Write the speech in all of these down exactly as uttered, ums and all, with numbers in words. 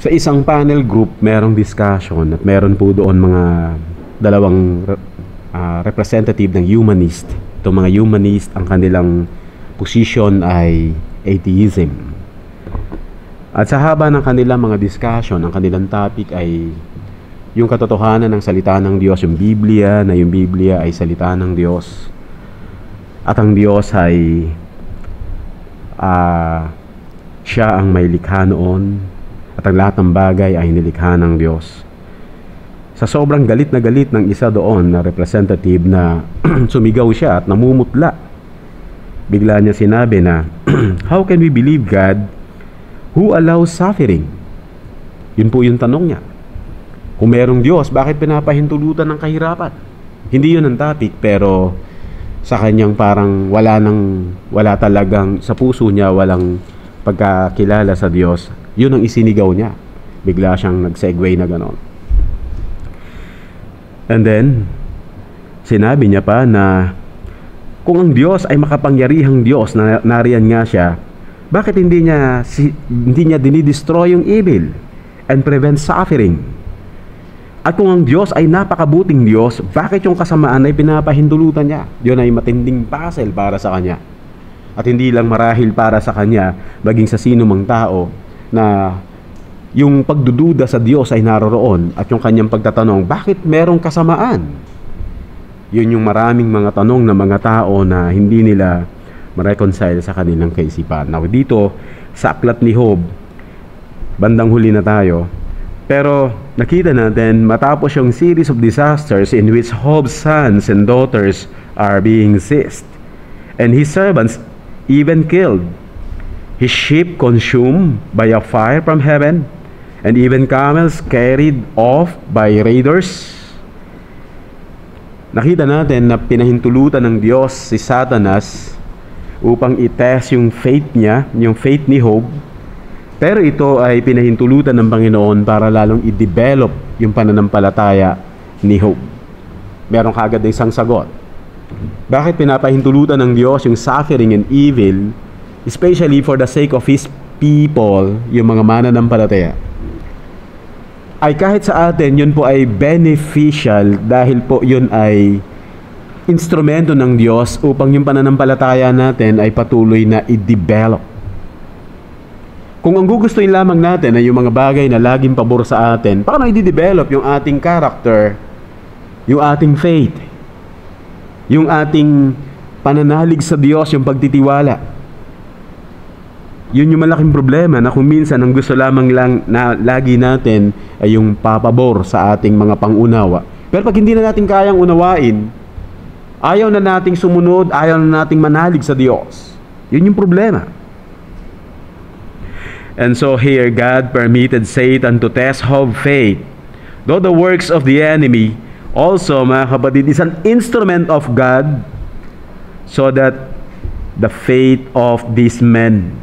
Sa isang panel group, merong discussion at meron po doon mga dalawang uh, representative ng humanist. Itong mga humanist, ang kanilang position ay atheism. At sa haba ng kanilang mga discussion, ang kanilang topic ay yung katotohanan ng salita ng Diyos, yung Biblia, na yung Biblia ay salita ng Diyos. At ang Diyos ay uh, siya ang may likha noon. At ang lahat ng bagay ay nilikha ng Diyos. Sa sobrang galit na galit ng isa doon na representative na sumigaw siya at namumutla, bigla niya sinabi na, how can we believe God who allows suffering? Yun po yung tanong niya. Kung merong Diyos, bakit pinapahintulutan ng kahirapan? Hindi yun ang topic, pero sa kanyang parang wala nang, wala talagang, sa puso niya walang pagkakilala sa Diyos. Yun ang isinigaw niya. Bigla siyang nag-segue na ganon. And then, sinabi niya pa na kung ang Diyos ay makapangyarihang Diyos, na nariyan nga siya, bakit hindi niya, si, hindi niya dinidestroy yung evil and prevent suffering? At kung ang Diyos ay napakabuting Diyos, bakit yung kasamaan ay pinapahintulutan niya? Yun ay matinding puzzle para sa kanya. At hindi lang marahil para sa kanya, baging sa sino mang tao, na yung pagdududa sa Diyos ay naroroon at yung kanyang pagtatanong, bakit merong kasamaan? Yun yung maraming mga tanong ng mga tao na hindi nila ma-reconcile sa kanilang kaisipan. Now, dito sa aklat ni Job, bandang huli na tayo, pero nakita natin matapos yung series of disasters in which Job's sons and daughters are being seized and his servants even killed, his sheep consumed by a fire from heaven, and even camels carried off by raiders. Nakita natin na pinahintulutan ng Diyos si Satanas upang i-test yung faith niya, yung faith ni Job. Pero ito ay pinahintulutan ng Panginoon para lalong i-develop yung pananampalataya ni Job. Meron kagad na isang sagot. Bakit pinapahintulutan ng Diyos yung suffering and evil, especially for the sake of His people, yung mga mananampalataya? Ay kahit sa atin, yun po ay beneficial dahil po yun ay instrumento ng Diyos upang yung pananampalataya natin ay patuloy na i-develop. Kung ang gugustuhin lamang natin ay yung mga bagay na laging pabor sa atin, paano i-develop yung ating character, yung ating faith, yung ating pananalig sa Diyos, yung pagtitiwala? Yun yung malaking problema na kung minsan ang gusto lamang lang na lagi natin ay yung papabor sa ating mga pangunawa. Pero pag hindi na natin kayang unawain, ayaw na nating sumunod, ayaw na nating manalig sa Diyos. Yun yung problema. And so here, God permitted Satan to test Job's faith. Though the works of the enemy also, mga kapatid, is an instrument of God so that the faith of these men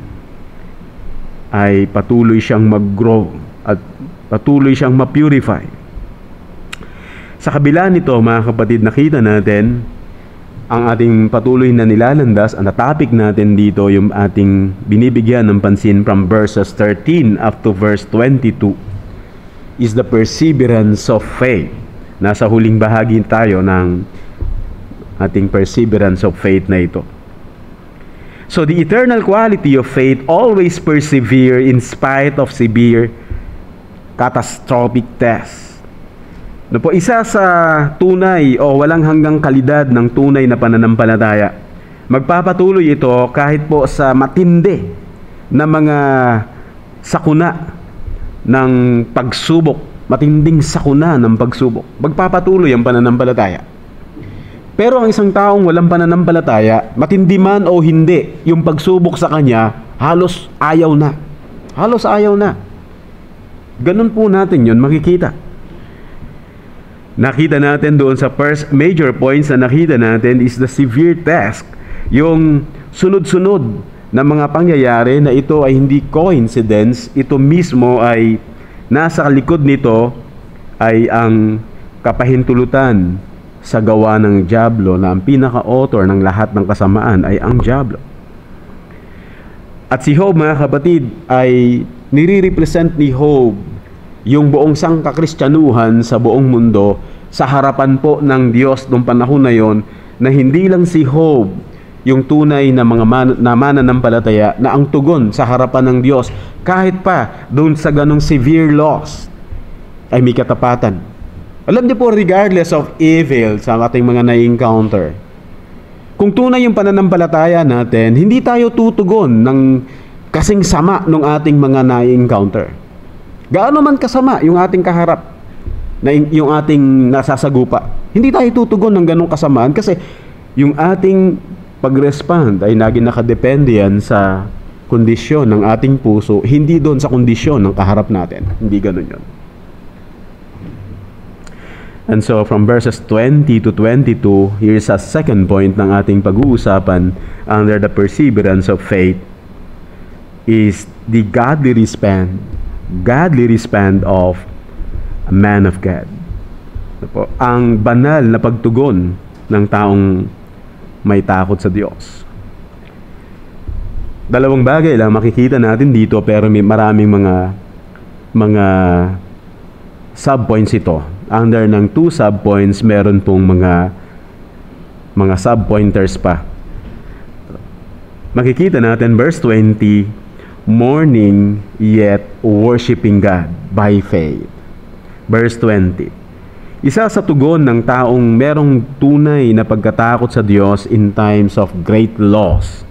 ay patuloy siyang mag-grow at patuloy siyang ma-purify. Sa kabila nito, mga kapatid, nakita natin ang ating patuloy na nilalandas. Ang topic natin dito, yung ating binibigyan ng pansin from verses thirteen up to verse twenty-two, is the perseverance of faith. Nasa huling bahagi tayo ng ating perseverance of faith na ito. So the eternal quality of faith always persevere in spite of severe catastrophic tests. No po, isa sa tunay o walang hanggang kalidad ng tunay na pananampalataya. Magpapatuloy ito kahit po sa matindi na mga sakuna ng pagsubok, matinding sakuna ng pagsubok. Magpapatuloy ang pananampalataya. Pero ang isang taong walang pananampalataya, matindi man o hindi, yung pagsubok sa kanya, halos ayaw na. Halos ayaw na. Ganun po natin yun makikita. Nakita natin doon sa first major points na nakita natin is the severe test. Yung sunod-sunod na mga pangyayari na ito ay hindi coincidence, ito mismo ay nasa likod nito ay ang kapahintulutan sa gawa ng dyablo, na ang pinaka-author ng lahat ng kasamaan ay ang dyablo. At si Job, mga kapatid, ay nire-represent ni Job yung buong sangkakristyanuhan sa buong mundo sa harapan po ng Diyos noong panahon na yon, na hindi lang si Job yung tunay na mga man, na mananampalataya na ang tugon sa harapan ng Diyos kahit pa doon sa ganong severe loss ay may katapatan. Alam niyo po, regardless of evil sa ating mga na-encounter, kung tunay yung pananampalataya natin, hindi tayo tutugon ng kasing sama ng ating mga na-encounter. Gaano man kasama yung ating kaharap, na yung ating nasasagupa, hindi tayo tutugon ng ganong kasamaan kasi yung ating pag-respond ay naging nakadepende yan sa kondisyon ng ating puso, hindi doon sa kondisyon ng kaharap natin. Hindi ganun yun. And so from verses twenty to twenty-two, here's a second point ng ating pag-uusapan under the perseverance of faith is the godly response godly response of a man of God. Po, ang banal na pagtugon ng taong may takot sa Diyos. Dalawang bagay lang makikita natin dito, pero may maraming mga mga subpoints ito. Under ng two subpoints, meron pong mga mga subpointers pa. Makikita natin verse twenty, mourning yet worshiping God by faith. Verse twenty. Isa sa tugon ng taong merong tunay na pagkatakot sa Diyos in times of great loss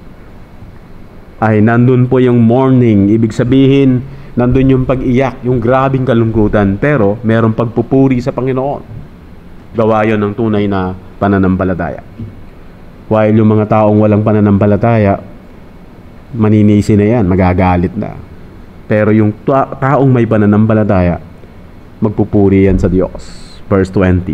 ay nandun po yung mourning. Ibig sabihin, nandun yung pag-iyak, yung grabing kalungkutan, pero merong pagpupuri sa Panginoon. Gawa yun ng tunay na pananampalataya. While yung mga taong walang pananampalataya, maninisi na yan, magagalit na. Pero yung ta- taong may pananampalataya, magpupuri yan sa Diyos. Verse twenty.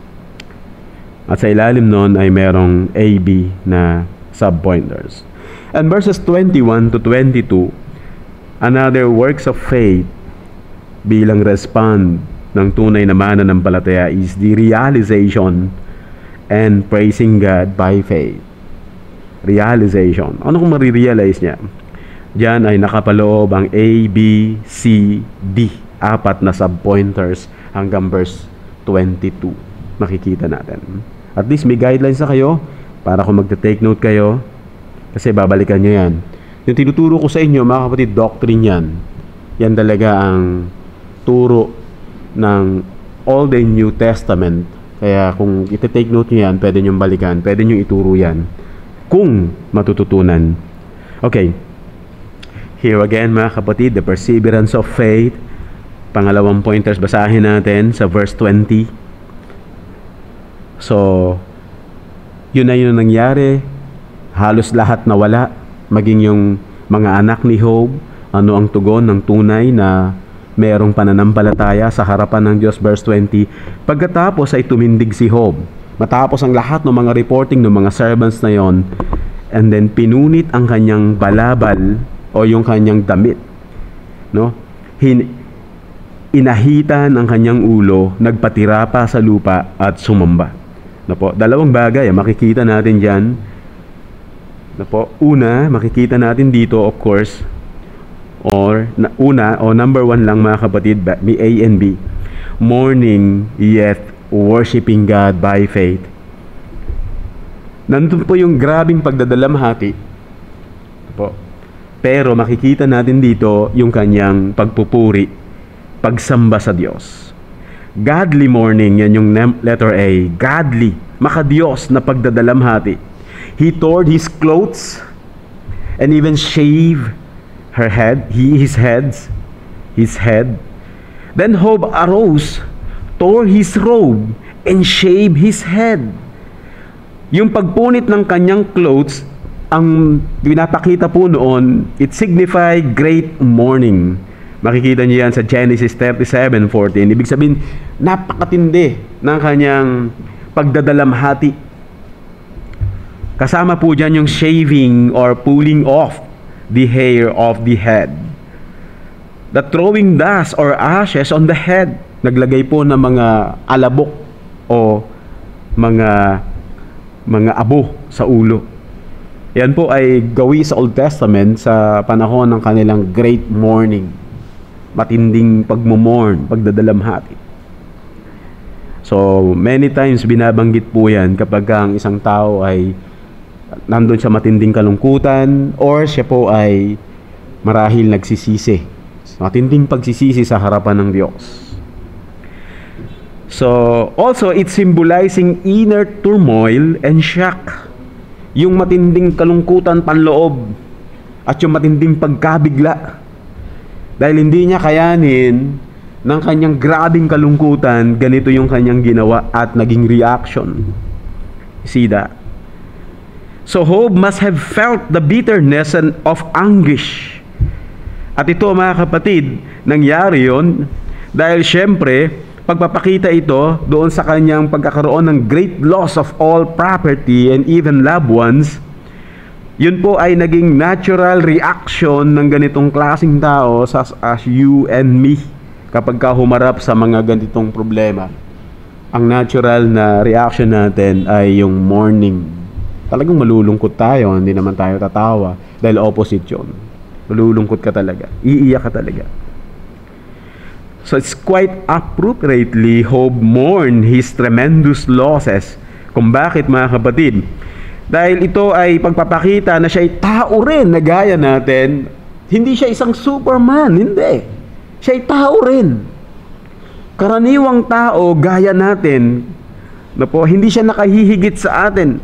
At sa ilalim nun ay merong A B na subpointers. And verses twenty-one to twenty-two, another works of faith bilang respond ng tunay na mananampalataya is the realization and praising God by faith. Realization. Ano kung marirealize niya? Diyan ay nakapaloob ang A, B, C, D. Apat na subpointers hanggang verse twenty-two. Makikita natin. At least may guidelines na kayo para kung magte-take note kayo, kasi babalikan nyo yan. Yung tinuturo ko sa inyo, mga kapatid, doctrine yan. Yan talaga ang turo ng Old and New Testament. Kaya kung iti-take note nyo yan, pwede nyo balikan, pwede nyo ituro yan kung matututunan. Okay. Here again, mga kapatid, the perseverance of faith. Pangalawang pointers, basahin natin sa verse twenty. So, yun na yun nangyari. Halos lahat nawala. Maging yung mga anak ni Job, ano ang tugon ng tunay na merong pananampalataya sa harapan ng Diyos. Verse twenty. Pagkatapos ay tumindig si Job. Matapos ang lahat ng mga reporting ng mga servants na yon, and then pinunit ang kanyang balabal o yung kanyang damit. No? Hin Inahitan ang kanyang ulo, nagpatira pa sa lupa at sumamba. No po, dalawang bagay makikita natin diyan. No po, una, makikita natin dito, of course, or na, una o number one lang mga kapatid, may A and B. Mourning yet worshiping God by faith. Nandun po yung grabing pagdadalamhati. No po. Pero makikita natin dito yung kanyang pagpupuri, pagsamba sa Diyos. Godly mourning, yan yung letter A. Godly, makadiyos na pagdadalamhati. He tore his clothes and even shave her head, he, his heads, his head. Then Job arose, tore his robe, and shaved his head. Yung pagpunit ng kanyang clothes, ang pinapakita po noon, it signified great mourning. Makikita niyo yan sa Genesis thirty-seven fourteen. Ibig sabihin, napakatindi ng kanyang pagdadalamhati. Kasama po dyan yung shaving or pulling off the hair of the head. The throwing dust or ashes on the head. Naglagay po ng mga alabok o mga mga abo sa ulo. Yan po ay gawi sa Old Testament sa panahon ng kanilang great mourning. matinding pagmumorn, pagdadalamhati. So, many times binabanggit po yan kapag ang isang tao ay nandun sa matinding kalungkutan or siya po ay marahil nagsisisi. Matinding pagsisisi sa harapan ng Diyos. So, also, it's symbolizing inner turmoil and shock. Yung matinding kalungkutan panloob at yung matinding pagkabigla. Dahil hindi niya kayanin ng kanyang grabing kalungkutan, ganito yung kanyang ginawa at naging reaction. See that? So Job must have felt the bitterness and of anguish. At ito mga kapatid, nangyari yon dahil syempre, pagpapakita ito doon sa kanyang pagkakaroon ng great loss of all property and even loved ones, yun po ay naging natural reaction ng ganitong klaseng tao such as you and me kapag ka humarap sa mga ganitong problema. Ang natural na reaction natin ay yung mourning. Talagang malulungkot tayo, hindi naman tayo tatawa dahil opposite yun. Malulungkot ka talaga, iiyak ka talaga. So it's quite appropriately Job mourned his tremendous losses. Kung bakit mga kapatid? Dahil ito ay pagpapakita na siya ay tao rin na gaya natin. Hindi siya isang superman, hindi. Siya ay tao rin. Karaniwang tao gaya natin na po, hindi siya nakahihigit sa atin.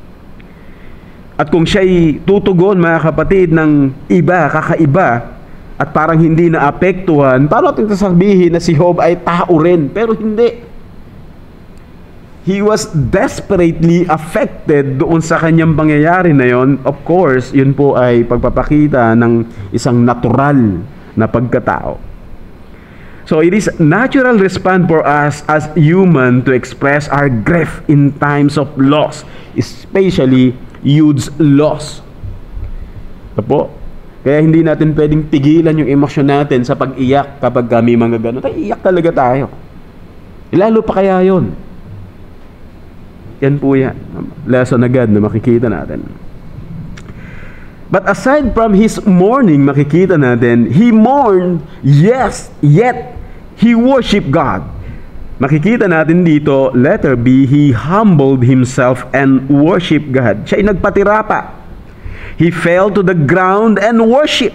At kung siya ay tutugon mga kapatid ng iba, kakaiba, at parang hindi naapektuhan, paano natin sasabihin na si Job ay tao rin? Pero hindi. He was desperately affected doon sa kanyang pangyayari na yon. Of course, yun po ay pagpapakita ng isang natural na pagkatao. So it is natural response for us as human to express our grief in times of loss, especially huge loss. Opo. Kaya hindi natin pwedeng pigilan yung emosyon natin sa pag-iyak kapag kami mga ganun. Ay, iyak talaga tayo. Lalo pa kaya yun. Yan po yan. Lesson agad na makikita natin. But aside from his mourning, makikita natin, he mourned, yes, yet he worshiped God. Makikita natin dito, letter B, he humbled himself and worshiped God. Siya ay nagpatira pa. He fell to the ground and worshiped.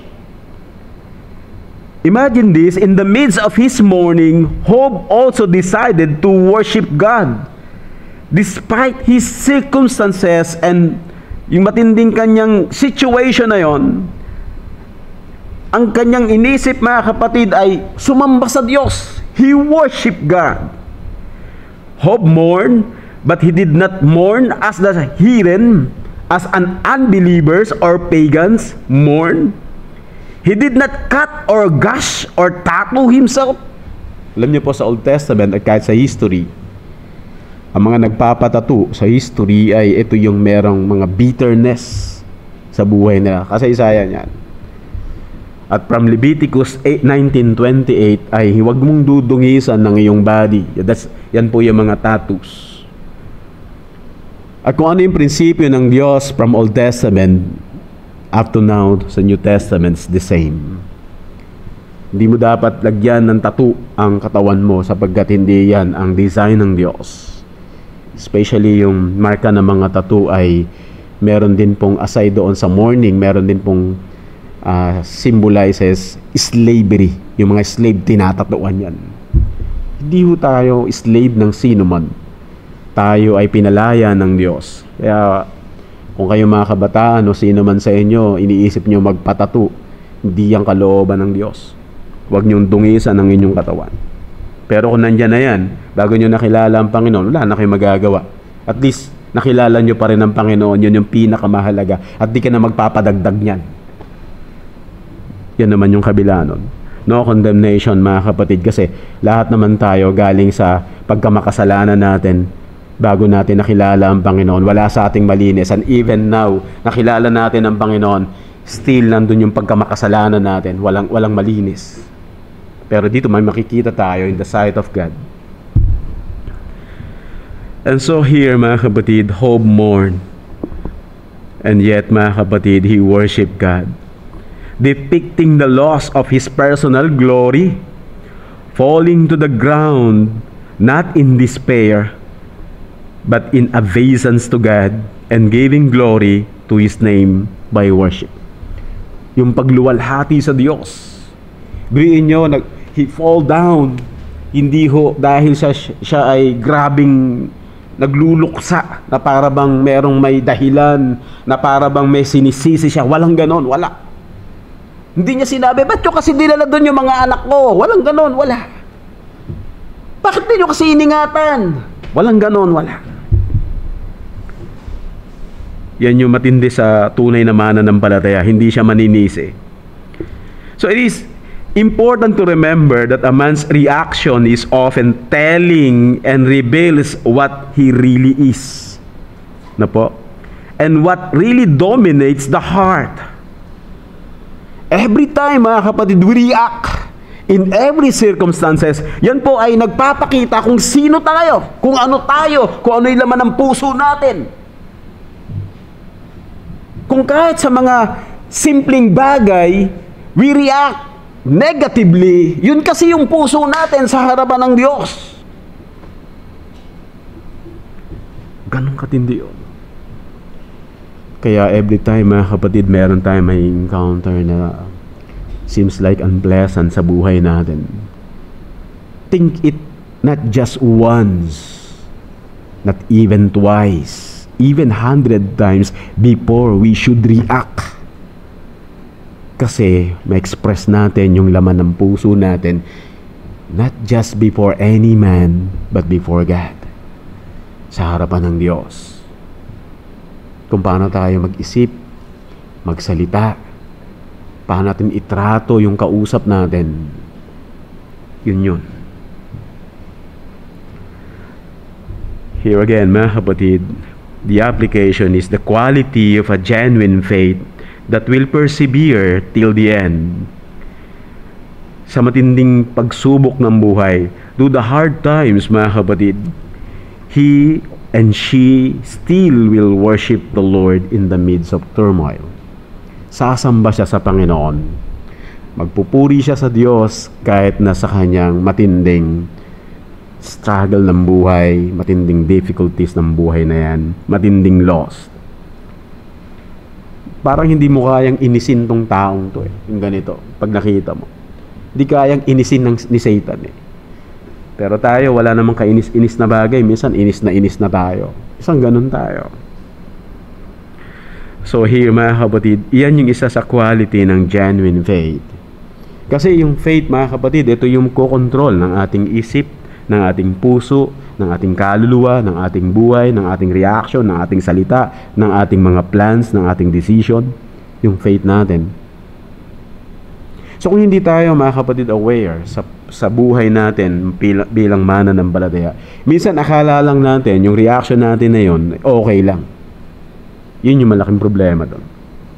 Imagine this, in the midst of his mourning, Job also decided to worship God. Despite his circumstances and yung matinding kanyang situation na yon, ang kanyang inisip mga kapatid ay sumamba sa Diyos. He worshiped God. Job mourned, but he did not mourn as the heathen, as an unbelievers or pagans mourn. He did not cut or gash or tattoo himself. Alam niyo po sa Old Testament at kahit sa history, ang mga nagpapatato sa history ay ito yung merong mga bitterness sa buhay nila. Kasaysayan yan. At from Leviticus nineteen twenty-eight ay huwag mong dudungisan ng iyong body. That's, yan po yung mga tattoos. At kung ano yung prinsipyo ng Diyos from Old Testament up to now sa New Testament, the same. Hindi mo dapat lagyan ng tattoo ang katawan mo sapagkat hindi yan ang design ng Diyos. Especially yung marka ng mga tattoo ay meron din pong aside doon sa mourning, meron din pong uh, symbolizes slavery. Yung mga slave, tinatatuan yan. Hindi ho tayo slave ng sino man. Tayo ay pinalaya ng Diyos. Kaya kung kayo mga kabataan o sino man sa inyo, iniisip nyo magpatato, hindi yan kalooban ng Diyos. Huwag nyong dungisan ang inyong katawan. Pero kung nandyan na yan, bago nyo nakilala ang Panginoon, wala na kayo magagawa. At least, nakilala nyo pa rin ang Panginoon, yun yung pinakamahalaga. At di ka na magpapadagdag niyan. Yan naman yung kabila nun. No condemnation mga kapatid, kasi lahat naman tayo galing sa pagkamakasalanan natin bago natin nakilala ang Panginoon. Wala sa ating malinis. And even now, nakilala natin ang Panginoon, still nandun yung pagkamakasalanan natin. Walang, walang malinis. Pero dito may makikita tayo in the sight of God. And so here mga kapatid, Job mourned. And yet mga kapatid, he worshiped God. depicting the loss of his personal glory, falling to the ground not in despair, but in obeisance to God and giving glory to His name by worship. Yung pagluwalhati sa Diyos. Biruin nyo, nag, he fall down. Hindi ho, dahil siya, siya ay grabing nagluluksa, na para bang merong may dahilan, na para bang may sinisisi siya. Walang ganon, wala. Hindi niya sinabi, ba't nyo kasi dinala doon yung mga anak ko? Walang ganon, wala. Bakit di nyo kasi iningatan? Walang ganon, wala. Yan yung matindi sa tunay na mananampalataya, hindi siya maninisi. So it is important to remember that a man's reaction is often telling and reveals what he really is. Na po? And what really dominates the heart. Every time, mga kapatid, we react in every circumstances, yan po ay nagpapakita kung sino tayo, kung ano tayo, kung ano yung laman ng puso natin. Kung kahit sa mga simpleng bagay, we react negatively, yun kasi yung puso natin sa harapan ng Diyos. Ganun katindi yun. Kaya every time, mga kapatid, meron tayong may encounter na seems like unpleasant sa buhay natin, think it not just once, not even twice, even hundred times before we should react. Kasi ma-express natin yung laman ng puso natin, not just before any man, but before God, sa harapan ng Diyos. Kung paano tayo mag-isip, magsalita, paano natin itrato yung kausap natin, yun yun. Here again, mga kapatid, the application is the quality of a genuine faith that will persevere till the end. Sa matinding pagsubok ng buhay, through the hard times, mga kapatid, he and she still will worship the Lord in the midst of turmoil. Sasamba siya sa Panginoon. Magpupuri siya sa Diyos kahit na sa kanyang matinding struggle ng buhay, matinding difficulties ng buhay na yan, matinding loss. Parang hindi mo kayang inisin tong taong to eh, yung ganito, pag nakita mo. Hindi kayang inisin ng, ni Satan eh. Pero tayo, wala namang kainis-inis na bagay, minsan inis na inis na tayo. Isang ganun tayo. So here, mga kapatid, iyan yung isa sa quality ng genuine faith. Kasi yung faith, mga kapatid, ito yung kokontrol ng ating isip, ng ating puso, ng ating kaluluwa, ng ating buhay, ng ating reaction, ng ating salita, ng ating mga plans, ng ating decision, yung faith natin. So kung hindi tayo, mga kapatid, aware sa, sa buhay natin bilang, bilang mananampalataya, minsan akala lang natin, yung reaction natin na yun, okay lang. Yun yung malaking problema doon.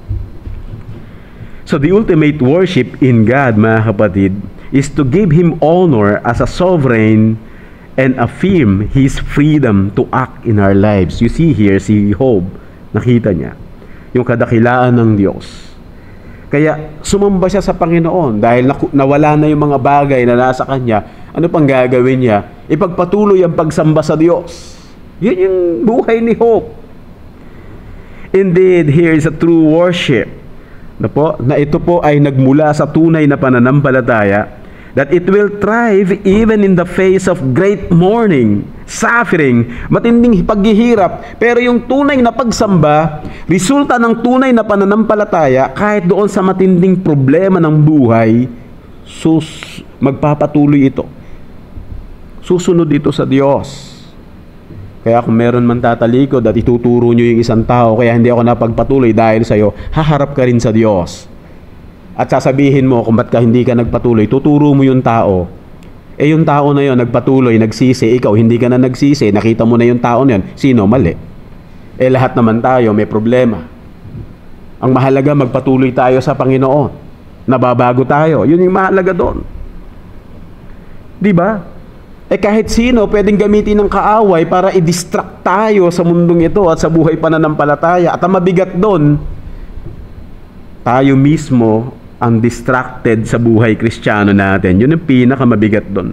So the ultimate worship in God, mga kapatid, is to give Him honor as a sovereign and affirm His freedom to act in our lives. You see here, si Job, nakita niya yung kadakilaan ng Diyos. Kaya sumamba siya sa Panginoon dahil nawala na yung mga bagay na nasa kanya. Ano pang gagawin niya? Ipagpatuloy ang pagsamba sa Diyos. Yun yung buhay ni Job. Indeed, here is a true worship na, po, na ito po ay nagmula sa tunay na pananampalataya, that it will thrive even in the face of great mourning, suffering, matinding paghihirap. Pero yung tunay na pagsamba, resulta ng tunay na pananampalataya, kahit doon sa matinding problema ng buhay, sus, magpapatuloy ito. Susunod ito sa Diyos. Kaya kung meron man tatalikod at ituturo nyo yung isang tao, kaya hindi ako napagpatuloy dahil sa'yo, haharap ka rin sa Diyos. At sasabihin mo kung ba't ka hindi ka nagpatuloy, tuturo mo yung tao. Eh yung tao na yun, nagpatuloy, nagsisi, ikaw hindi ka na nagsisi, nakita mo na yung tao na yun, sino? Mali. Eh lahat naman tayo may problema. Ang mahalaga, magpatuloy tayo sa Panginoon. Nababago tayo. Yun yung mahalaga doon. Diba? Eh kahit sino pwedeng gamitin ng kaaway para i-distract tayo sa mundong ito at sa buhay pananampalataya. At ang mabigat doon, tayo mismo ang distracted sa buhay Kristiyano natin. Yun ang pinakamabigat doon.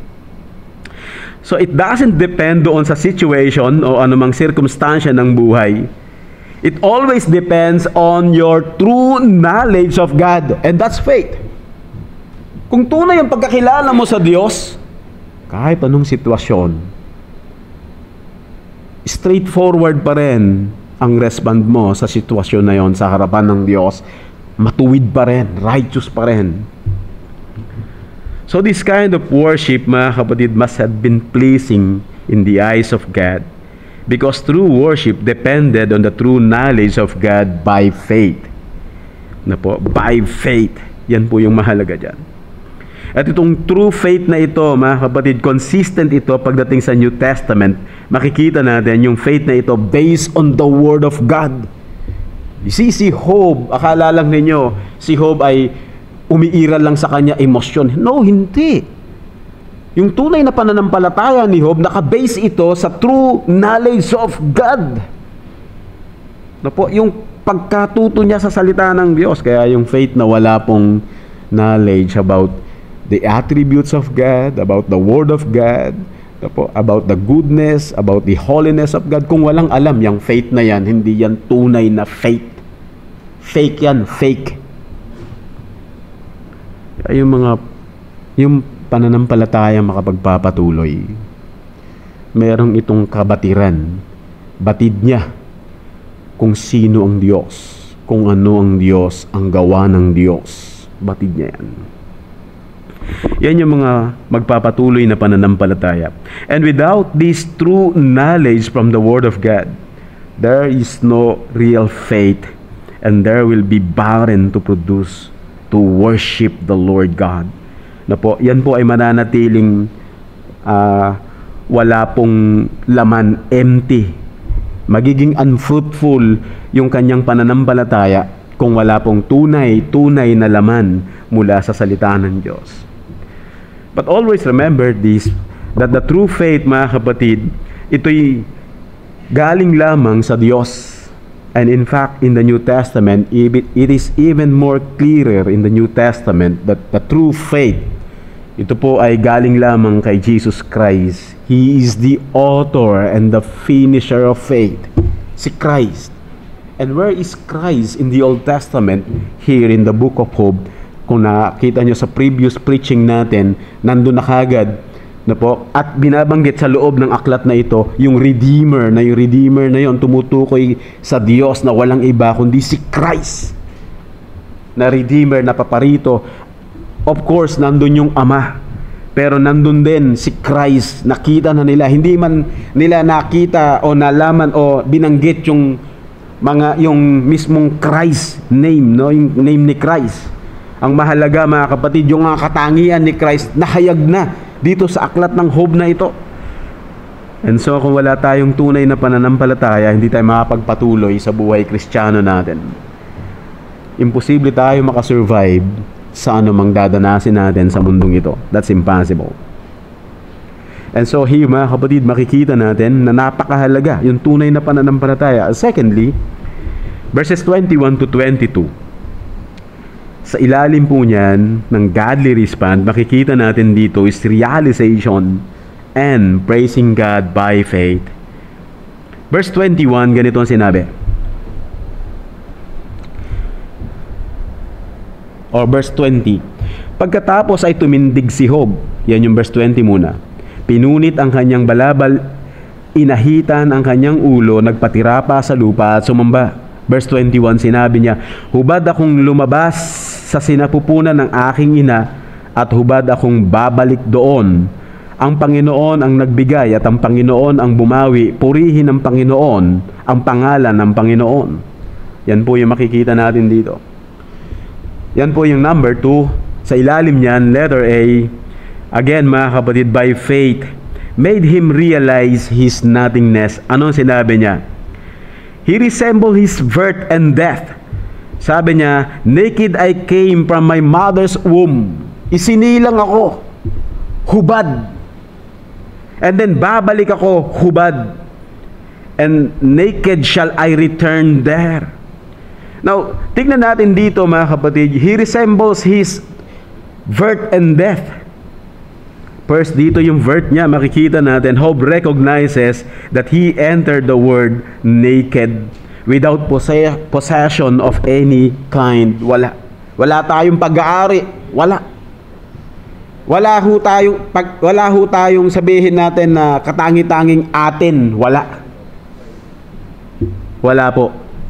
So it doesn't depend doon sa situation o anumang circumstansya ng buhay. It always depends on your true knowledge of God. And that's faith. Kung tunay ang pagkakilala mo sa Diyos, kahit anong sitwasyon, straightforward pa rin ang respond mo sa sitwasyon na yon sa harapan ng Diyos. Matuwid pa rin, righteous pa rin. So this kind of worship, mga kapatid, must have been pleasing in the eyes of God, because true worship depended on the true knowledge of God by faith. Na po, by faith. Yan po yung mahalaga dyan. At itong true faith na ito, mga kapatid, consistent ito pagdating sa New Testament. Makikita natin yung faith na ito based on the Word of God. You see, si Job, akala lang ninyo, si Job ay umiiral lang sa kanya emosyon. No, hindi. Yung tunay na pananampalataya ni Job, nakabase ito sa true knowledge of God. Na po, yung pagkatuto niya sa salita ng Diyos. Kaya yung faith na wala pong knowledge about the attributes of God, about the Word of God, na po, about the goodness, about the holiness of God. Kung walang alam, yung faith na yan, hindi yan tunay na faith. Fake yan, fake. Yung mga, yung pananampalataya makapagpapatuloy, merong itong kabatiran, batid niya kung sino ang Diyos, kung ano ang Diyos, ang gawa ng Diyos, batid niya yan. Yan yung mga magpapatuloy na pananampalataya. And without this true knowledge from the Word of God, there is no real faith, and there will be barren to produce, to worship the Lord God. Na po, yan po ay mananatiling uh, wala pong laman, empty. Magiging unfruitful yung kanyang pananampalataya kung wala pong tunay, tunay na laman mula sa salita ng Diyos. But always remember this, that the true faith, mga kapatid, ito'y galing lamang sa Diyos. And in fact, in the New Testament, it is even more clearer in the New Testament that the true faith, ito po ay galing lamang kay Jesus Christ. He is the author and the finisher of faith. Si Christ. And where is Christ in the Old Testament? Here in the book of Job. Kung nakita nyo sa previous preaching natin, nandun na kagad na po, at binabanggit sa loob ng aklat na ito yung Redeemer, na yung Redeemer na yon tumutukoy sa Diyos na walang iba kundi si Christ na Redeemer, na paparito. Of course, nandun yung Ama, pero nandun din si Christ. Nakita na nila, hindi man nila nakita o nalaman o binanggit yung mga yung mismong Christ name, no, yung name ni Christ. Ang mahalaga, mga kapatid, yung mga katangian ni Christ nahayag na dito sa aklat ng Job na ito. And so, kung wala tayong tunay na pananampalataya, hindi tayo makapagpatuloy sa buhay Kristiyano natin. Imposible tayo makasurvive sa anumang dadanasin natin sa mundong ito. That's impossible. And so, here, mga kapatid, makikita natin na napakahalaga yung tunay na pananampalataya. Secondly, verses twenty-one to twenty-two. Sa ilalim po niyan ng godly response, makikita natin dito is realization and praising God by faith. Verse twenty-one, ganito ang sinabi. Or verse twenty. Pagkatapos ay tumindig si Job. Yan yung verse twenty muna. Pinunit ang kanyang balabal, inahitan ang kanyang ulo, nagpatira pa sa lupa at sumamba. Verse twenty-one, sinabi niya, hubad akong lumabas sa sinapupunan ng aking ina at hubad akong babalik doon. Ang Panginoon ang nagbigay at ang Panginoon ang bumawi. Purihin ng Panginoon ang pangalan ng Panginoon. Yan po yung makikita natin dito. Yan po yung number two. Sa ilalim niyan, letter A, again, mga kapatid, by faith, made him realize his nothingness. Anong sinabi niya? He resembled his birth and death. Sabi niya, naked I came from my mother's womb. Isinilang ako, hubad. And then babalik ako, hubad. And naked shall I return there. Now, tignan natin dito mga kapatid, he resembles his birth and death. First, dito yung birth niya, makikita natin, Job recognizes that he entered the world naked, without possession of any kind. Wala. Wala tayong pag-aari. Wala. Wala ho tayong, pag, wala ho tayong sabihin natin na katangi-tanging atin. Wala. Wala po.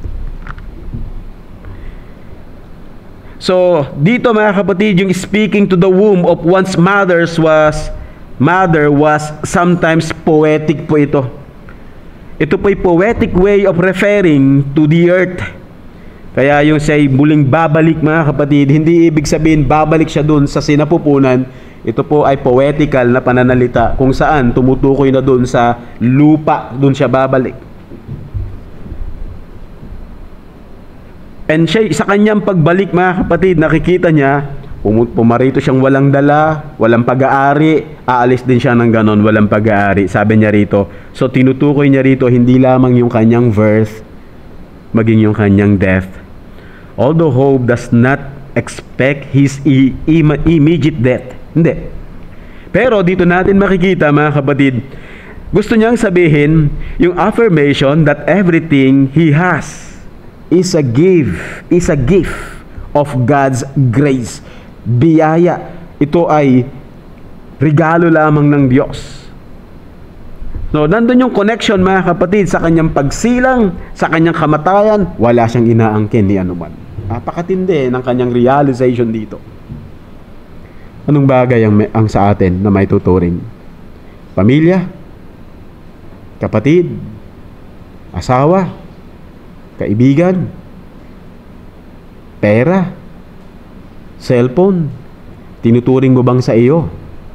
So, dito mga kapatid, yung speaking to the womb of one's mother's was, mother was sometimes poetic po ito. Ito po'y poetic way of referring to the earth. Kaya yung siya'y muling babalik mga kapatid, hindi ibig sabihin babalik siya dun sa sinapupunan. Ito po ay poetical na pananalita kung saan tumutukoy na dun sa lupa, dun siya babalik. And siya, sa kanyang pagbalik mga kapatid, nakikita niya, pumarito siyang walang dala, walang pag-aari, aalis din siya ng ganon, walang pag-aari. Sabi niya rito, so tinutukoy niya rito, hindi lamang yung kanyang birth, maging yung kanyang death. Although Job does not expect his i- im- immediate death. Hindi. Pero dito natin makikita mga kapatid, gusto niyang sabihin, yung affirmation that everything he has is a gift, is a gift of God's grace. Biyaya. Ito ay regalo lamang ng Diyos. So, nandun yung connection mga kapatid sa kanyang pagsilang, sa kanyang kamatayan, wala siyang inaangkin ni anuman. Napakatindi ng kanyang realization dito. Anong bagay ang, ang sa atin na may tuturing? Pamilya, kapatid, asawa, kaibigan, pera, cellphone, tinuturing mo bang sa iyo?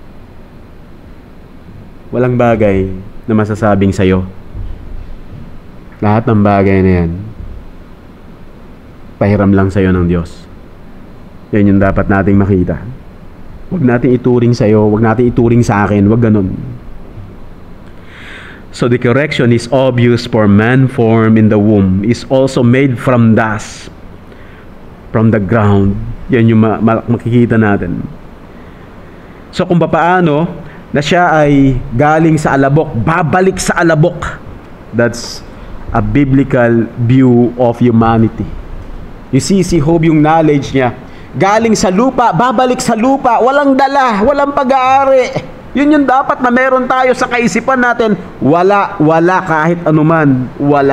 Walang bagay na masasabing sa iyo. Lahat ng bagay na yan, pahiram lang sa iyo ng Diyos. Yan yung dapat nating makita. Huwag natin ituring sa iyo, huwag natin ituring sa akin, huwag ganun. So the correction is obvious, for man formed in the womb is also made from dust, from the ground. Yan yung ma- ma- makikita natin. So kung paano na siya ay galing sa alabok, babalik sa alabok. That's a biblical view of humanity. You see, si Job yung knowledge niya, galing sa lupa, babalik sa lupa, walang dala, walang pag-aari. Yun yung dapat na meron tayo sa kaisipan natin. Wala, wala kahit anuman, wala.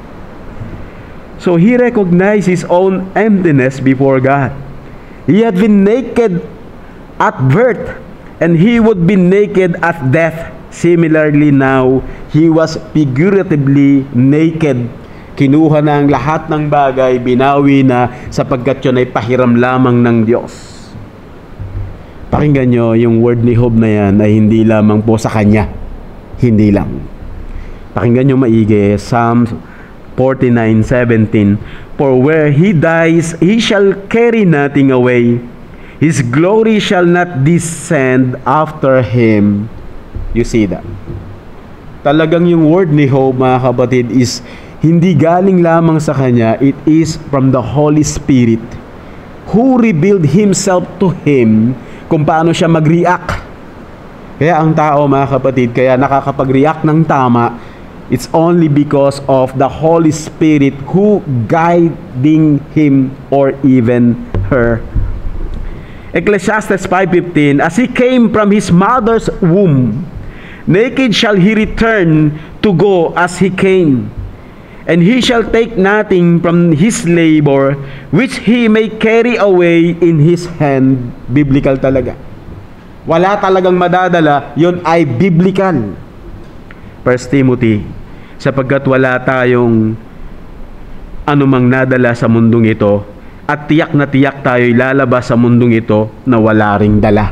So he recognized his own emptiness before God. He had been naked at birth, and he would be naked at death. Similarly now, he was figuratively naked. Kinuha na ang lahat ng bagay, binawi na, sapagkat yun ay pahiram lamang ng Diyos. Pakinggan nyo, yung word ni Job na yan ay hindi lamang po sa kanya. Hindi lang. Pakinggan nyo maigi, Psalm forty-nine seventeen, for where he dies, he shall carry nothing away. His glory shall not descend after him. You see that? Talagang yung word ni Job, mga kapatid, is hindi galing lamang sa kanya. It is from the Holy Spirit who revealed himself to him kung paano siya mag-react. Kaya ang tao, mga kapatid, kaya nakakapag-react ng tama, it's only because of the Holy Spirit who guiding him or even her. Ecclesiastes five fifteen, as he came from his mother's womb, naked shall he return to go as he came. And he shall take nothing from his labor, which he may carry away in his hand. Biblical talaga. Wala talagang madadala, yon ay biblical. First Timothy, sapagkat wala tayong anumang nadala sa mundong ito, at tiyak na tiyak tayo'y lalabas sa mundong ito na wala ring dala.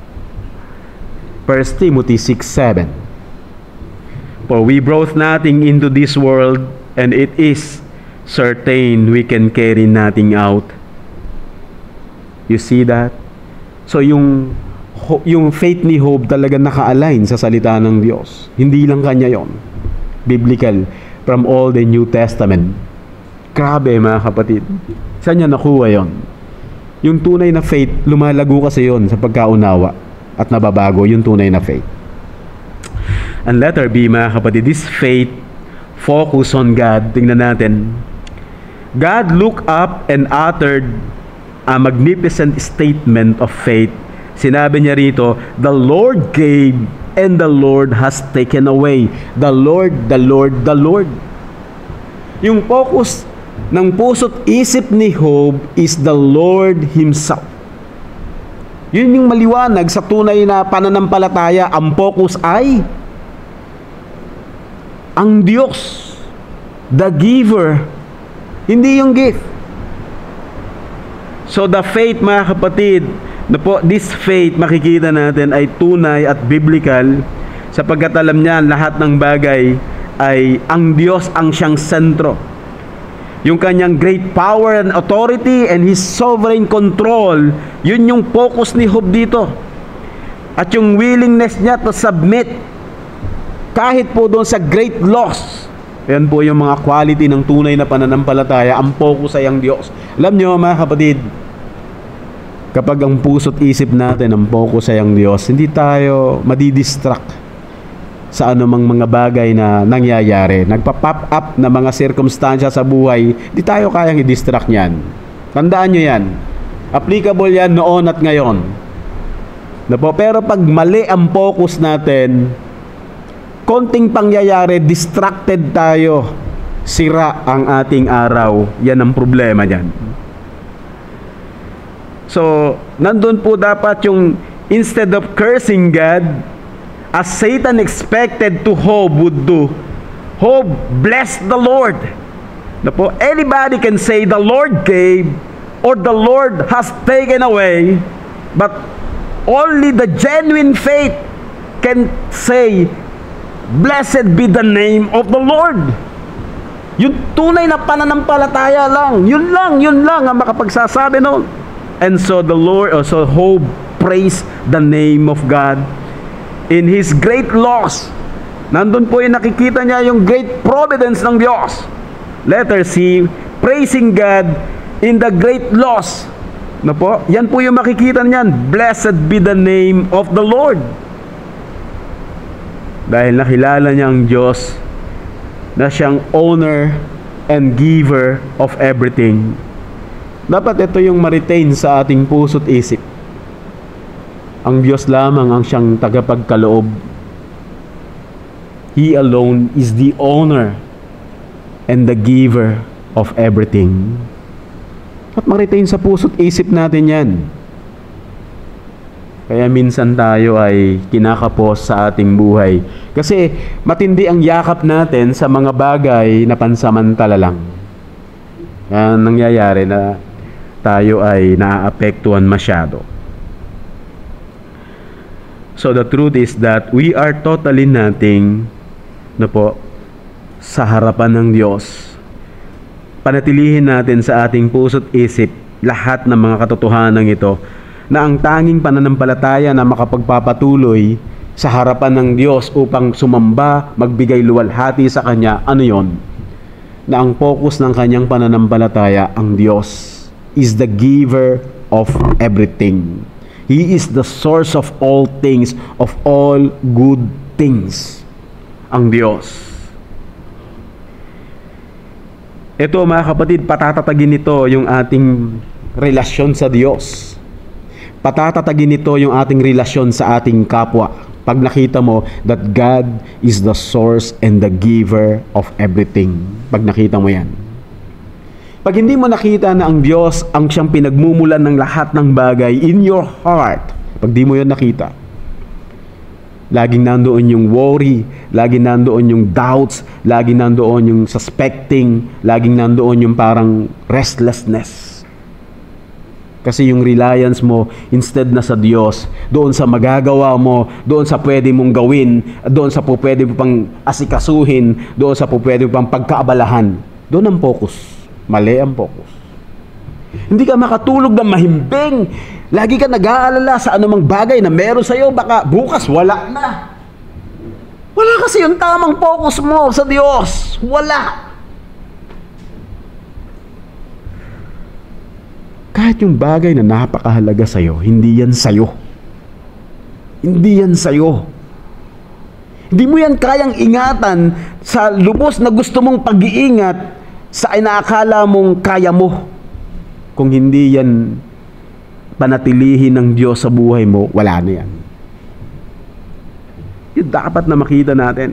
First Timothy six seven, for we brought nothing into this world, and it is certain we can carry nothing out. You see that? So yung yung faith ni Job talaga naka-align sa salita ng Diyos. Hindi lang kanya yon. Biblical from all the New Testament. Grabe mga kapatid. Saan niya nakuha yon? Yung tunay na faith, lumalago kasi yon sa pagkaunawa at nababago yung tunay na faith. And letter B mga kapatid, this faith focus on God. Tingnan natin. God looked up and uttered a magnificent statement of faith. Sinabi niya rito, the Lord gave and the Lord has taken away. The Lord, the Lord, the Lord. Yung focus ng puso't isip ni Job is the Lord Himself. Yun yung maliwanag sa tunay na pananampalataya. Ang focus ay ang Diyos, the giver, hindi yung gift. So the faith mga kapatid, na po, this faith makikita natin ay tunay at biblical sapagkat alam niya lahat ng bagay ay ang Diyos ang siyang sentro. Yung kanyang great power and authority and His sovereign control, yun yung focus ni Job dito. At yung willingness niya to submit kahit po doon sa great loss. Yan po yung mga quality ng tunay na pananampalataya. Ang focus ay ang Diyos. Alam niyo mga kapatid, kapag ang puso't isip natin ang focus ay ang Diyos, hindi tayo madidistract sa anumang mga bagay na nangyayari. Nagpa-pop up na mga sirkumstansya sa buhay, di tayo kayang i-distract niyan. Tandaan nyo yan. Applicable yan noon at ngayon. Napo, pero pag mali ang focus natin, konting pangyayari, distracted tayo. Sira ang ating araw. Yan ang problema dyan. So, nandun po dapat yung instead of cursing God, as Satan expected to Job would do, Job blessed the Lord. Na po, anybody can say the Lord gave or the Lord has taken away, but only the genuine faith can say, blessed be the name of the Lord. Yung tunay na pananampalataya lang, yun lang, yun lang ang makapagsasabi noon. And so the Lord, or so Job praised the name of God. In his great loss, nandun po yung nakikita niya yung great providence ng Diyos. Letter C, praising God in the great loss. Na po, yan po yung makikita niyan. Blessed be the name of the Lord. Dahil nakilala niya ang Diyos na siyang owner and giver of everything. Dapat ito yung ma-retain sa ating puso't isip. Ang Diyos lamang ang siyang tagapagkaloob. He alone is the owner and the giver of everything. At ma-retain sa puso't isip natin yan. Kaya minsan tayo ay kinakapos sa ating buhay. Kasi matindi ang yakap natin sa mga bagay na pansamantala lang. Kaya nangyayari na tayo ay naaapektuhan masyado. So the truth is that we are totally nothing na po sa harapan ng Diyos. Panatilihin natin sa ating puso't isip lahat ng mga katotohanan ito na ang tanging pananampalataya na makapagpapatuloy sa harapan ng Diyos upang sumamba, magbigay luwalhati sa Kanya, ano yon? Na ang focus ng kanyang pananampalataya, ang Diyos is the giver of everything. He is the source of all things, of all good things. Ang Diyos. Ito mga kapatid, patatatagin nito yung ating relasyon sa Diyos. Patatatagin nito yung ating relasyon sa ating kapwa. Pag nakita mo that God is the source and the giver of everything. Pag nakita mo yan. Pag hindi mo nakita na ang Diyos ang siyang pinagmumulan ng lahat ng bagay in your heart, pag di mo yun nakita, laging nandoon yung worry, laging nandoon yung doubts, laging nandoon yung suspecting, laging nandoon yung parang restlessness. Kasi yung reliance mo, instead na sa Diyos, doon sa magagawa mo, doon sa pwede mong gawin, doon sa po pwede mo pang asikasuhin, doon sa po pwede mo pang pagkaabalahan, doon ang focus. Mali ang focus. Hindi ka makatulog ng mahimbing. Lagi ka nag-aalala sa anumang bagay na meron sa'yo. Baka bukas wala na. Wala kasi yung tamang focus mo sa Diyos. Wala. Kahit yung bagay na napakahalaga sa'yo, hindi yan sa'yo. Hindi yan sa'yo. Hindi mo yan kayang ingatan sa lubos na gusto mong pag-iingat sa inaakala mong kaya mo. Kung hindi yan panatilihin ng Diyos sa buhay mo, wala na yan. Yun dapat na makita natin.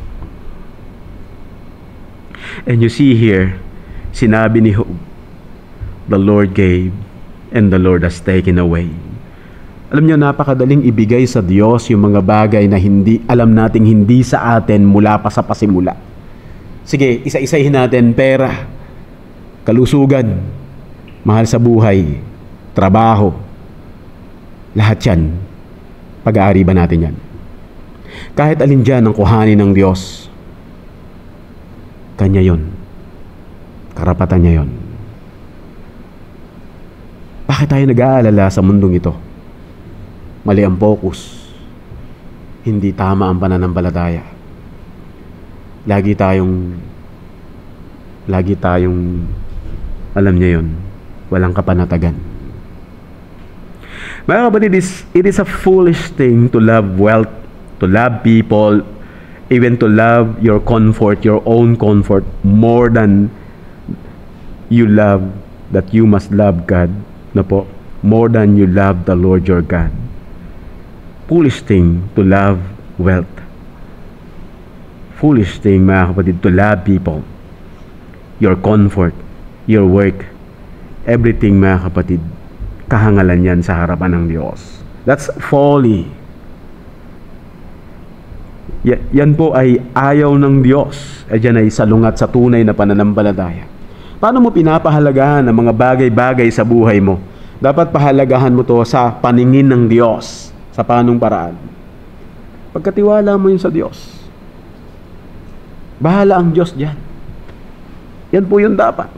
And you see here, sinabi ni Job, the Lord gave and the Lord has taken away. Alam niyo, napakadaling ibigay sa Diyos yung mga bagay na hindi alam nating hindi sa atin mula pa sa pasimula. Sige, isa-isahin natin: pera, kalusugan, mahal sa buhay, trabaho. Lahat yan, pag-aari ba natin yan? Kahit alin dyan ang kuhanin ng Diyos, Kanya yon. Karapatan niya yon. Bakit tayo nag-aalala sa mundong ito? Mali ang focus. Hindi tama ang pananampalataya. Lagi tayong lagi tayong alam niya yon, walang kapanatagan. Mga kapatid, it is a foolish thing to love wealth, to love people, even to love your comfort, your own comfort, more than you love that you must love God. Na po, more than you love the Lord your God. Foolish thing to love wealth. Foolish thing, mga kapatid, to love people, your comfort, your work, everything, mga kapatid, kahangalan yan sa harapan ng Diyos. That's folly. Y- yan po ay ayaw ng Diyos. Ay dyan ay salungat sa tunay na pananampalataya. Paano mo pinapahalagahan ang mga bagay-bagay sa buhay mo? Dapat pahalagahan mo to sa paningin ng Diyos. Sa panong paraan? Pagkatiwala mo yun sa Diyos. Bahala ang Diyos dyan. Yan po yung dapat.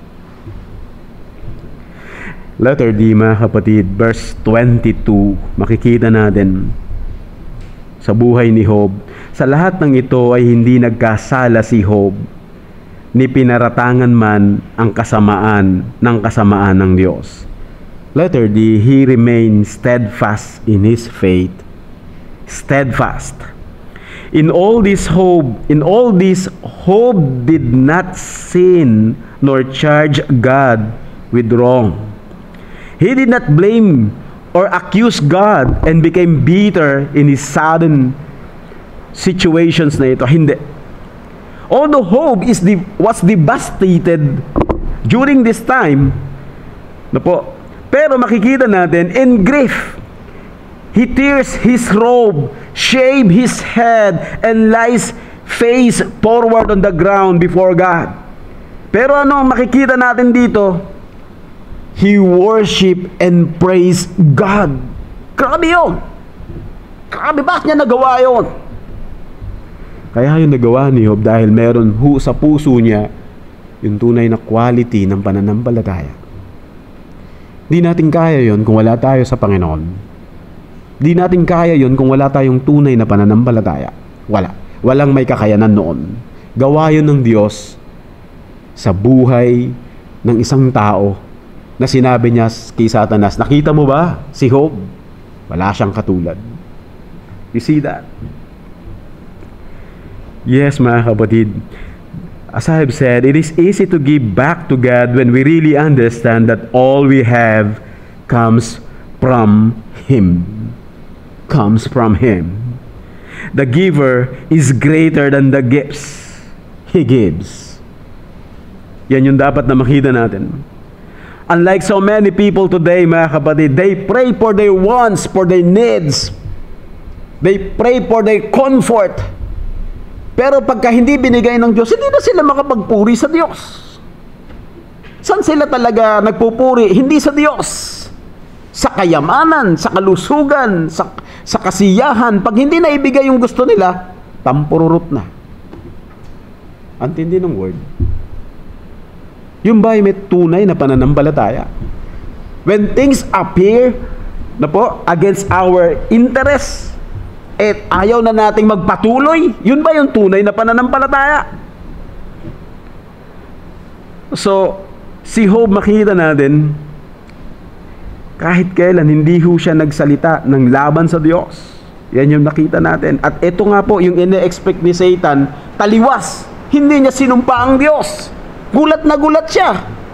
Letter D, mga kapatid, verse twenty-two, makikita natin sa buhay ni Job. Sa lahat ng ito ay hindi nagkasala si Job, ni pinaratangan man ang kasamaan ng kasamaan ng Diyos. Letter D, he remained steadfast in his faith. Steadfast. In all this hope, in all this hope did not sin nor charge God with wrong. He did not blame or accuse God and became bitter in his sudden situations na ito. Hindi. Although hope is the, was devastated during this time, na po, pero makikita natin, in grief, he tears his robe, shave his head, and lies face forward on the ground before God. Pero ano ang makikita natin dito? He worship and praise God. Grabe yun. Grabe, bakit niya nagawa yun? Kaya yung nagawa ni Job dahil meron hu sa puso niya yung tunay na quality ng pananampalataya. Di natin kaya yon kung wala tayo sa Panginoon. Di natin kaya yon kung wala tayong tunay na pananampalataya. Wala. Walang may kakayanan noon. Gawa yun ng Diyos sa buhay ng isang tao na sinabi niya kay Satanas, nakita mo ba si Job? Wala siyang katulad. You see that? Yes, mga kapatid. As I have said, it is easy to give back to God when we really understand that all we have comes from Him. Comes from Him. The giver is greater than the gifts He gives. Yan yung dapat na makita natin. Unlike so many people today, mga kapatid, they pray for their wants, for their needs. They pray for their comfort. Pero pagka hindi binigay ng Diyos, hindi na sila makapagpuri sa Diyos. Saan sila talaga nagpupuri? Hindi sa Diyos. Sa kayamanan, sa kalusugan, sa, sa kasiyahan. Pag hindi na ibigay yung gusto nila, tampururot na. Antindi ng word. Yung ba ay may tunay na pananampalataya? When things appear na po against our interest, at ayaw na nating magpatuloy, yun ba yung tunay na pananampalataya? So, si Job, makita natin, Kahit kailan, hindi ho siya nagsalita ng laban sa Diyos. Yan yung nakita natin. At ito nga po, yung ine-expect ni Satan, taliwas. Hindi niya sinumpa ang Diyos. Gulat na gulat siya.